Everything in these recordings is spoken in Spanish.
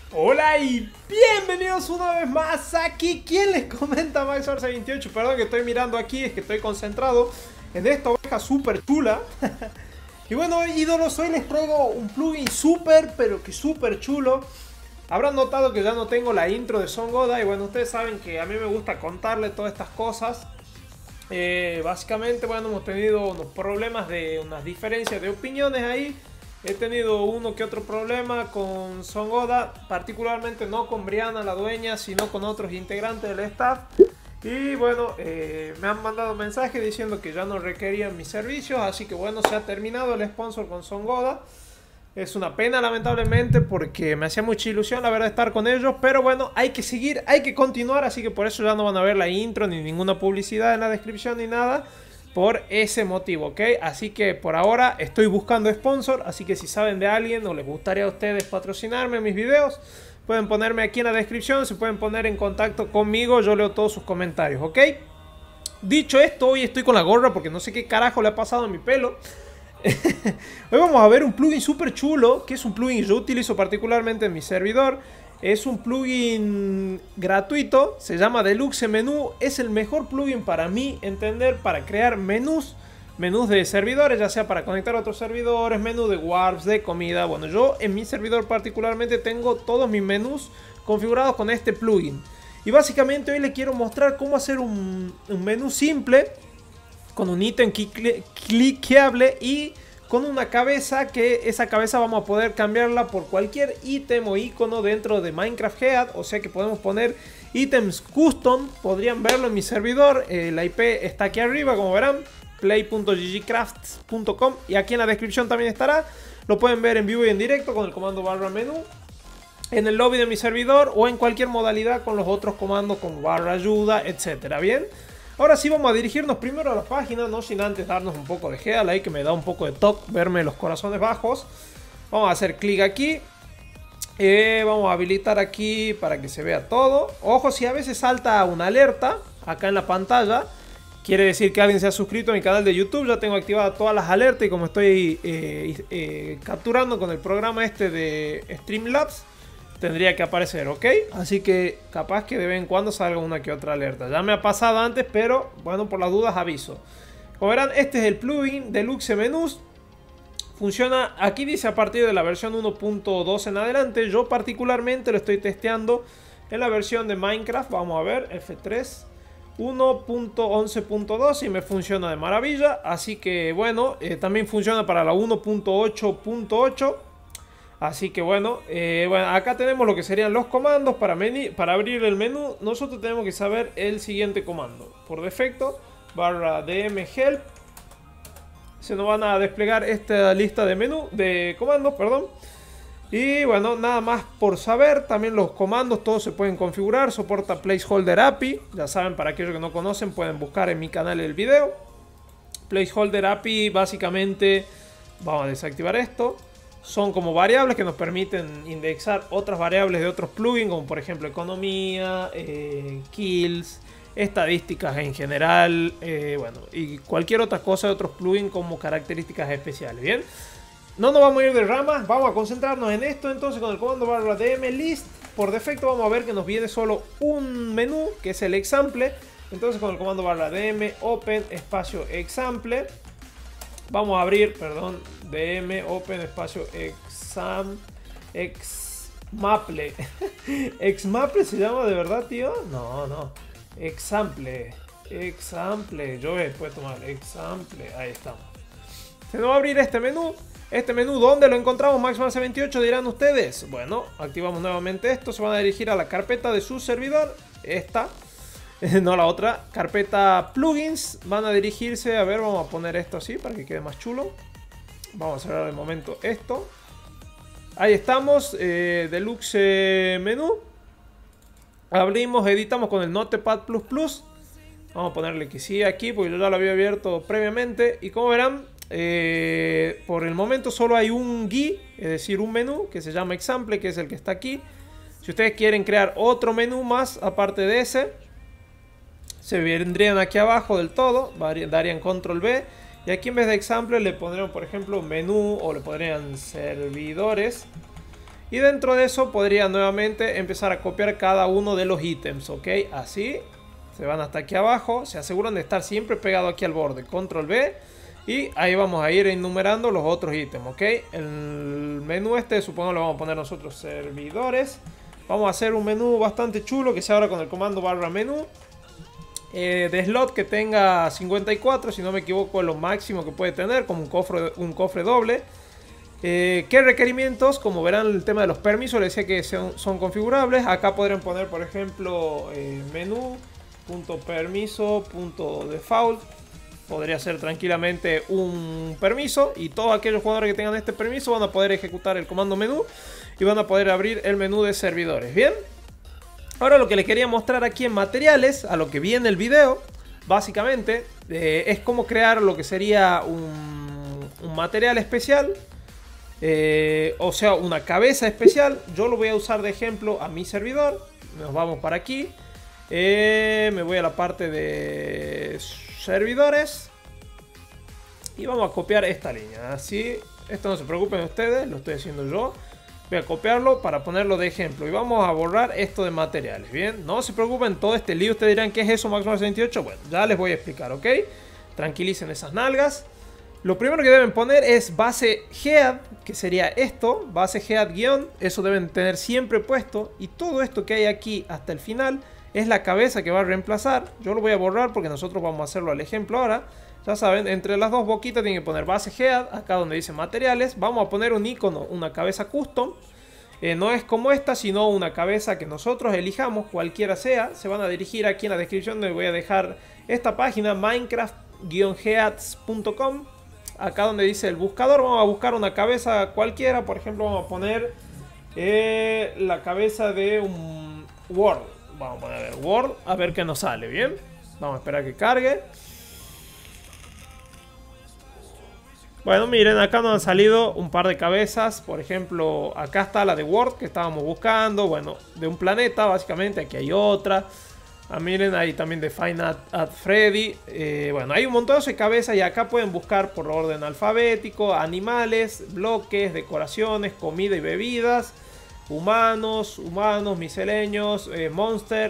Hola y bienvenidos una vez más aquí. ¿Quién les comenta? MaxArce28. Perdón que estoy mirando aquí, es que estoy concentrado en esta oveja súper chula. Y bueno, ídolos, hoy les traigo un plugin súper, pero que súper chulo. Habrán notado que ya no tengo la intro de Son Goda. Y bueno, ustedes saben que a mí me gusta contarles todas estas cosas. Básicamente, bueno, hemos tenido unos problemas de unas diferencias de opiniones ahí. He tenido uno que otro problema con Son Goda, particularmente no con Brianna, la dueña, sino con otros integrantes del staff. Y bueno, me han mandado mensajes diciendo que ya no requerían mis servicios, así que bueno, se ha terminado el sponsor con Son Goda. Es una pena, lamentablemente, porque me hacía mucha ilusión la verdad estar con ellos, pero bueno, hay que seguir, hay que continuar, así que por eso ya no van a ver la intro ni ninguna publicidad en la descripción ni nada. Por ese motivo, ¿ok? Así que por ahora estoy buscando sponsor, así que si saben de alguien o les gustaría a ustedes patrocinarme mis videos, pueden ponerme aquí en la descripción, se pueden poner en contacto conmigo, yo leo todos sus comentarios, ¿ok? Dicho esto, hoy estoy con la gorra porque no sé qué carajo le ha pasado a mi pelo. Hoy vamos a ver un plugin súper chulo, que es un plugin que yo utilizo particularmente en mi servidor. Es un plugin gratuito, se llama Deluxe Menú. Es el mejor plugin para mí entender para crear menús de servidores, ya sea para conectar a otros servidores, menú de warps, de comida. Bueno, yo en mi servidor particularmente tengo todos mis menús configurados con este plugin. Y básicamente hoy les quiero mostrar cómo hacer un menú simple con un ítem cliqueable y con una cabeza, que esa cabeza vamos a poder cambiarla por cualquier ítem o icono dentro de Minecraft Head. O sea que podemos poner ítems custom, podrían verlo en mi servidor. La IP está aquí arriba, como verán, play.ggcrafts.com, y aquí en la descripción también estará. Lo pueden ver en vivo y en directo con el comando barra menú, en el lobby de mi servidor o en cualquier modalidad con los otros comandos como barra ayuda, etcétera. Bien. Ahora sí vamos a dirigirnos primero a la página, no sin antes darnos un poco de heal ahí, que me da un poco de toque verme los corazones bajos. Vamos a hacer clic aquí. Vamos a habilitar aquí para que se vea todo. Ojo, si a veces salta una alerta acá en la pantalla, quiere decir que alguien se ha suscrito a mi canal de YouTube. Ya tengo activadas todas las alertas y como estoy capturando con el programa este de Streamlabs, tendría que aparecer, ¿ok? Así que capaz que de vez en cuando salga una que otra alerta. Ya me ha pasado antes, pero bueno, por las dudas aviso. Como verán, este es el plugin Deluxe Menús. Funciona, aquí dice a partir de la versión 1.2 en adelante. Yo particularmente lo estoy testeando en la versión de Minecraft. Vamos a ver, F3 1.11.2 y me funciona de maravilla. Así que bueno, también funciona para la 1.8.8. Así que bueno, acá tenemos lo que serían los comandos para abrir el menú. Nosotros tenemos que saber el siguiente comando. Por defecto, barra dm help. Se nos van a desplegar esta lista de comandos, perdón. Y bueno, nada más por saber. También los comandos todos se pueden configurar. Soporta placeholder API. Ya saben, para aquellos que no conocen, pueden buscar en mi canal el video. Placeholder API, básicamente, vamos a desactivar esto. Son como variables que nos permiten indexar otras variables de otros plugins, como por ejemplo economía, kills, estadísticas en general, bueno, y cualquier otra cosa de otros plugins como características especiales. Bien, no nos vamos a ir de ramas, vamos a concentrarnos en esto. Entonces con el comando barra dm list, por defecto vamos a ver que nos viene solo un menú, que es el example. Entonces con el comando barra dm open espacio example, vamos a abrir, perdón, dm open espacio exmaple. ¿Exmaple se llama de verdad, tío? No. Example. Yo he puesto mal. Example. Ahí estamos. Se nos va a abrir este menú. Este menú, ¿dónde lo encontramos? MaxArce28, dirán ustedes. Bueno, activamos nuevamente esto. Se van a dirigir a la carpeta de su servidor. Esta. No la otra, carpeta plugins. Van a dirigirse, a ver, vamos a poner esto así para que quede más chulo. Vamos a cerrar de momento esto. Ahí estamos, Deluxe Menú. Abrimos, editamos con el Notepad++. Vamos a ponerle que sí aquí, porque yo ya lo había abierto previamente. Y como verán, por el momento solo hay un GUI, es decir, un menú que se llama Example, que es el que está aquí. Si ustedes quieren crear otro menú más aparte de ese, se vendrían aquí abajo del todo, darían control B y aquí en vez de example le pondrían por ejemplo menú o le pondrían servidores Y dentro de eso podría nuevamente empezar a copiar cada uno de los ítems, ¿ok? Así, se van hasta aquí abajo, se aseguran de estar siempre pegado aquí al borde, control B. Y ahí vamos a ir enumerando los otros ítems, ¿ok? El menú este, supongo lo vamos a poner nosotros servidores. Vamos a hacer un menú bastante chulo que se abra con el comando barra menú. De slot que tenga 54, si no me equivoco es lo máximo que puede tener, como un cofre doble. ¿Qué requerimientos? Como verán, el tema de los permisos les decía que son configurables. Acá podrían poner, por ejemplo, menú.permiso.default. Podría ser tranquilamente un permiso y todos aquellos jugadores que tengan este permiso van a poder ejecutar el comando menú y van a poder abrir el menú de servidores. Bien, ahora lo que les quería mostrar aquí en materiales, a lo que viene el video, básicamente, es cómo crear lo que sería un material especial. O sea, una cabeza especial. Yo lo voy a usar de ejemplo a mi servidor. Nos vamos para aquí. Me voy a la parte de servidores y vamos a copiar esta línea. Así, esto no se preocupen ustedes, lo estoy haciendo yo. Voy a copiarlo para ponerlo de ejemplo y vamos a borrar esto de materiales. Bien, no se preocupen, todo este lío ustedes dirán, ¿qué es eso, Maxmar78? Bueno, ya les voy a explicar, ¿ok? Tranquilicen esas nalgas. Lo primero que deben poner es base head, que sería esto, base head guión, eso deben tener siempre puesto. Y todo esto que hay aquí hasta el final es la cabeza que va a reemplazar. Yo lo voy a borrar porque nosotros vamos a hacerlo al ejemplo ahora. Ya saben, entre las dos boquitas tienen que poner base head, acá donde dice materiales. Vamos a poner un icono, una cabeza custom. No es como esta, sino una cabeza que nosotros elijamos, cualquiera sea. Se van a dirigir aquí en la descripción donde voy a dejar esta página, minecraft-heads.com. Acá donde dice el buscador, vamos a buscar una cabeza cualquiera. Por ejemplo, vamos a poner la cabeza de un World. Vamos a poner World, a ver qué nos sale, ¿bien? Vamos a esperar que cargue. Bueno, miren, acá nos han salido un par de cabezas. Por ejemplo, acá está la de World que estábamos buscando. Bueno, de un planeta, básicamente. Aquí hay otra. Miren, ahí también de Final at Freddy. Bueno, hay un montón de cabezas y acá pueden buscar por orden alfabético, animales, bloques, decoraciones, comida y bebidas, humanos, misceláneos, monster,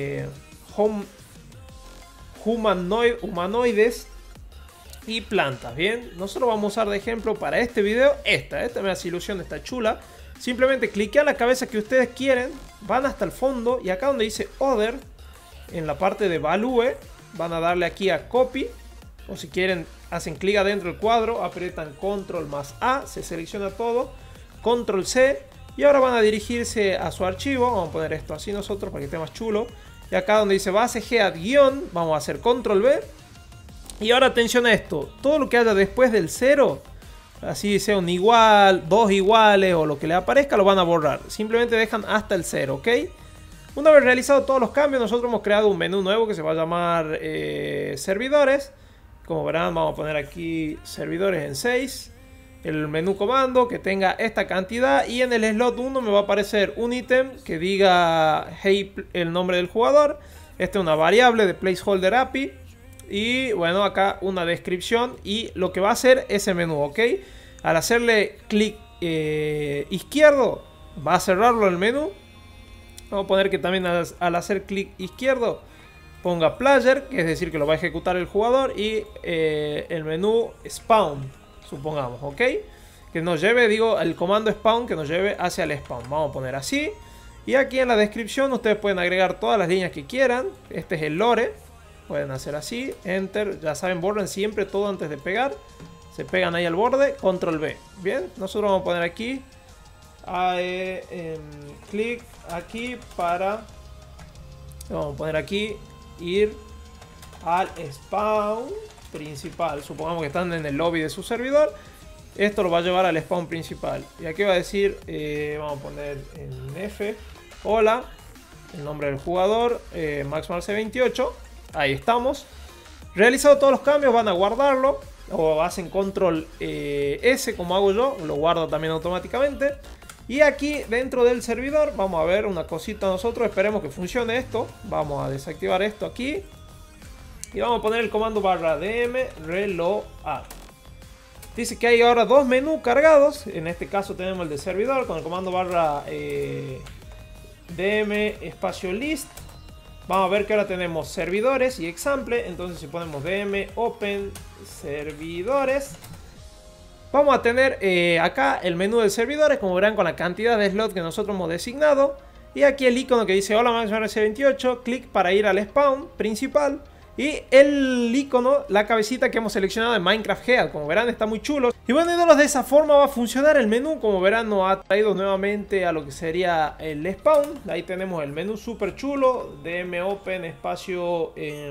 humanoides y plantas. Bien, nosotros vamos a usar de ejemplo para este video esta me hace ilusión, está chula. Simplemente cliquean la cabeza que ustedes quieren, van hasta el fondo y acá donde dice Other, en la parte de Value, van a darle aquí a Copy. O si quieren, hacen clic adentro del cuadro, aprietan Control más A, se selecciona todo, Control C. Y ahora van a dirigirse a su archivo. Vamos a poner esto así nosotros para que esté más chulo. Y acá donde dice base head guión, vamos a hacer Control V. Y ahora atención a esto, todo lo que haya después del 0, así sea un igual, dos iguales o lo que le aparezca, lo van a borrar. Simplemente dejan hasta el 0, ¿ok? Una vez realizados todos los cambios, nosotros hemos creado un menú nuevo que se va a llamar servidores. Como verán, vamos a poner aquí servidores en 6. El menú comando que tenga esta cantidad. Y en el slot 1 me va a aparecer un ítem que diga hey, el nombre del jugador. Esta es una variable de placeholder API. Y bueno, acá una descripción y lo que va a hacer ese menú, ¿ok? Al hacerle clic izquierdo, va a cerrarlo el menú. Vamos a poner que también al hacer clic izquierdo ponga player, que es decir que lo va a ejecutar el jugador. Y el menú spawn, supongamos, ¿ok? Que nos lleve, digo, el comando spawn que nos lleve hacia el spawn. Vamos a poner así. Y aquí en la descripción ustedes pueden agregar todas las líneas que quieran. Este es el lore. Pueden hacer así, enter, ya saben, borren siempre todo antes de pegar. Se pegan ahí al borde, control B. Bien, nosotros vamos a poner aquí clic aquí para, vamos a poner aquí, ir al spawn principal. Supongamos que están en el lobby de su servidor. Esto lo va a llevar al spawn principal. Y aquí va a decir, vamos a poner en F, hola, el nombre del jugador, MaxMarce28. Ahí estamos. Realizado todos los cambios, van a guardarlo. O hacen control S como hago yo. Lo guardo también automáticamente. Y aquí dentro del servidor vamos a ver una cosita nosotros. Esperemos que funcione esto. Vamos a desactivar esto aquí. Y vamos a poner el comando barra dm reload. Dice que hay ahora dos menús cargados. En este caso tenemos el de servidor con el comando barra dm espacio list. Vamos a ver que ahora tenemos servidores y example. Entonces si ponemos dm open servidores, vamos a tener acá el menú de servidores, como verán, con la cantidad de slots que nosotros hemos designado. Y aquí el icono que dice hola MaximumRC28, clic para ir al spawn principal. Y el icono, la cabecita que hemos seleccionado de Minecraft Head, como verán está muy chulo. Y bueno, ídolos, de esa forma va a funcionar el menú. Como verán nos ha traído nuevamente a lo que sería el spawn. Ahí tenemos el menú súper chulo, dm open espacio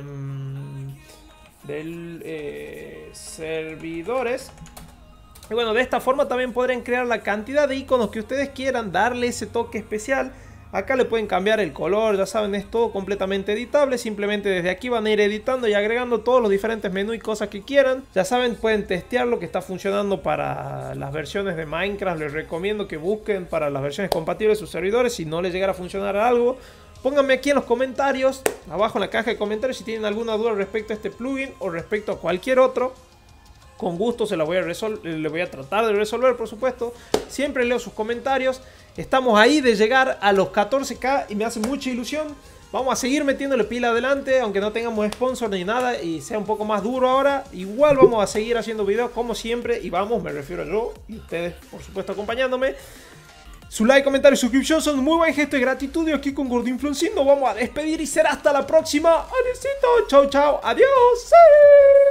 servidores. Y bueno, de esta forma también podrán crear la cantidad de iconos que ustedes quieran, darle ese toque especial. Acá le pueden cambiar el color, ya saben, es todo completamente editable. Simplemente desde aquí van a ir editando y agregando todos los diferentes menús y cosas que quieran. Ya saben, pueden testear lo que está funcionando para las versiones de Minecraft. Les recomiendo que busquen para las versiones compatibles de sus servidores. Si no les llegara a funcionar algo, pónganme aquí en los comentarios, abajo en la caja de comentarios, si tienen alguna duda respecto a este plugin o respecto a cualquier otro. Con gusto se la voy a tratar de resolver, por supuesto. Siempre leo sus comentarios. Estamos ahí de llegar a los 14k y me hace mucha ilusión. Vamos a seguir metiéndole pila adelante, aunque no tengamos sponsor ni nada y sea un poco más duro ahora. Igual vamos a seguir haciendo videos como siempre. Y vamos, me refiero a yo y ustedes, por supuesto, acompañándome. Su like, comentario y suscripción son un muy buen gesto de gratitud. Y aquí con Gordinfloncín nos vamos a despedir y será hasta la próxima. Adiósito, chau chau, adiós. ¡Sí!